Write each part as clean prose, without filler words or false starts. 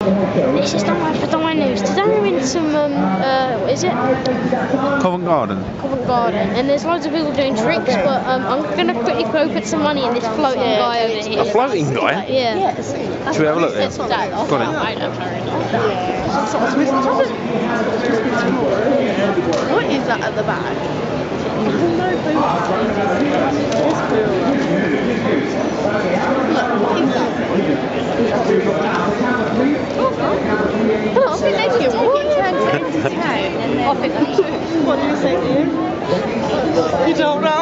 This is Dollman for Dinos. Today we're in some, what is it? Covent Garden. Covent Garden. And there's loads of people doing tricks, but I'm going to quickly go put some money in this floating guy over here. A floating guy? Yeah. Should we have a look then? Got it. What is that at the back? Hello, I've been next to you. What do you say to you? You don't know?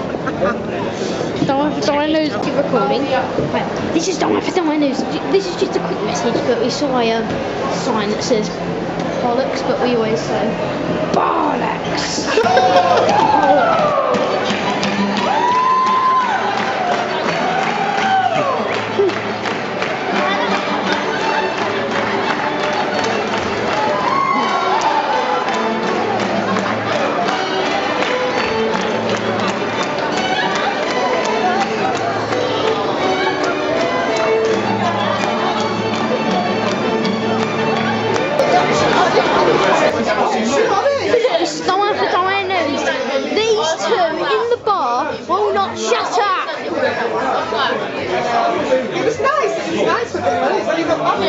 Dinos, keep recording. This is Dollman for Dinos. This is just a quick message, but we saw a sign that says bollocks, but we always say bollocks. Dollman for Dinos. These two in the bar will not shut up. It's nice. It's nice with the clothes. When you got on.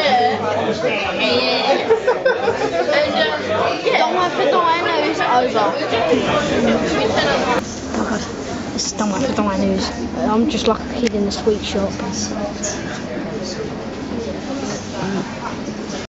Dollman for Dinos over. Oh god, this is Dollman for Dinos. I'm just like a kid in the sweet shop.